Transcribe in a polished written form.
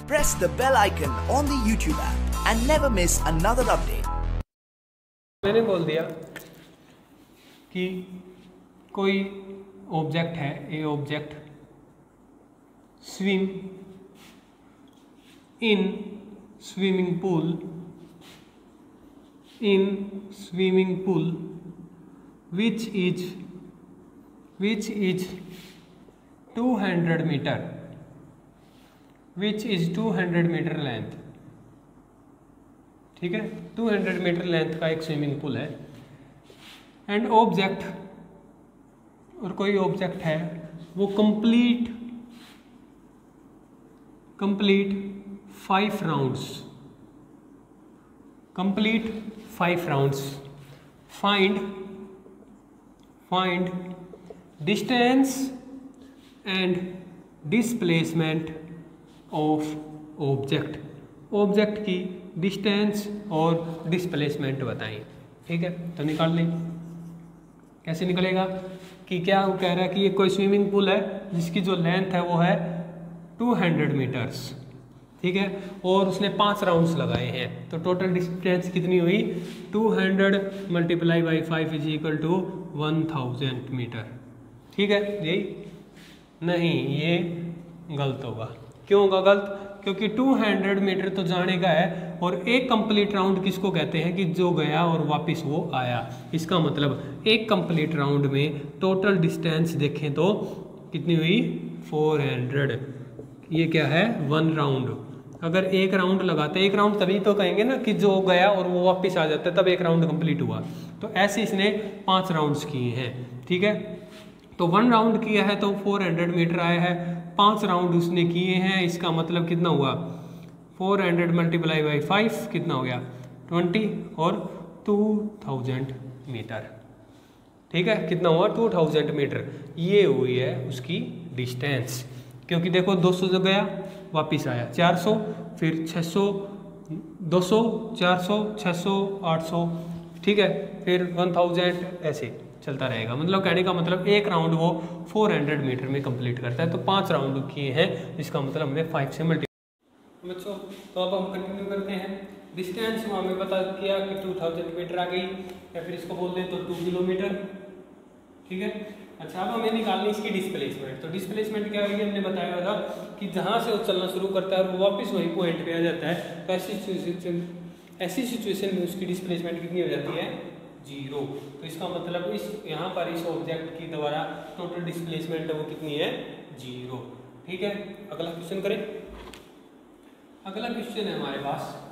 Press the bell icon on the YouTube app and never miss another update. मैंने बोल दिया कि कोई ऑब्जेक्ट है, a object swim in swimming pool which is 200 meter, which is 200 meter length. ठीक है, 200 meter length का एक स्विमिंग पूल है। एंड ऑब्जेक्ट, और कोई ऑब्जेक्ट है वो complete 5 rounds, find distance and displacement of object की डिस्टेंस और डिस्प्लेसमेंट बताएं। ठीक है, तो निकाल लें। कैसे निकलेगा कि क्या वो कह रहा है कि ये कोई स्विमिंग पूल है जिसकी जो लेंथ है वो है 200 मीटर्स। ठीक है, और उसने 5 राउंड्स लगाए हैं, तो टोटल डिस्टेंस कितनी हुई? 200 multiply by 5 is equal to 1000 meter. ठीक है, यही नहीं, ये गलत होगा। क्यों होगा गलत? क्योंकि 200 मीटर तो जाने का है, और एक कंप्लीट राउंड किसको कहते हैं? कि जो गया और वापस वो आया। इसका मतलब एक कंप्लीट राउंड में टोटल डिस्टेंस देखें तो कितनी हुई? 400। ये क्या है? 1 राउंड। अगर एक राउंड लगाते, एक राउंड तभी तो कहेंगे ना कि जो गया और वो वापस आ जाता है, तब एक राउंड कंप्लीट हुआ। तो ऐसे इसने 5 राउंड्स किए हैं। ठीक है, तो 1 राउंड किया है तो 400 मीटर आया है, 5 राउंड उसने किए हैं। इसका मतलब कितना हुआ? 400 मल्टीप्लाई बाई 5 कितना हो गया? 20 और 2000 मीटर। ठीक है, कितना हुआ? 2000 मीटर। ये हुई है उसकी डिस्टेंस। क्योंकि देखो 200 जो गया वापिस आया, 400, फिर 600, 200, 400, 600, 800। ठीक है, फिर 1000, ऐसे चलता रहेगा। मतलब कहने का मतलब एक राउंड वो 400 मीटर में कंप्लीट करता है। तो 5 राउंड किए हैं, इसका मतलब हमने 5 से मल्टीप्लाई। बच्चों, तो अब हम कंटिन्यू करते हैं। डिस्टेंस हमें पता किया कि 2000 मीटर आ गई, या फिर इसको बोल दें तो 2 किलोमीटर। ठीक है, अच्छा, अब हमें निकालनी इसकी डिस्प्लेसमेंट। तो डिस्प्लेसमेंट क्या होगी? हमने बताया था कि जहाँ से वो चलना शुरू करता है और वो वापस वही पॉइंट पे आ जाता है, तो ऐसी सिचुएशन में उसकी डिस्प्लेसमेंट कितनी हो जाती है? 0। तो इसका मतलब इस यहाँ पर इस ऑब्जेक्ट की द्वारा टोटल डिस्प्लेसमेंट है वो कितनी है? 0। ठीक है, अगला क्वेश्चन करें। अगला क्वेश्चन है हमारे पास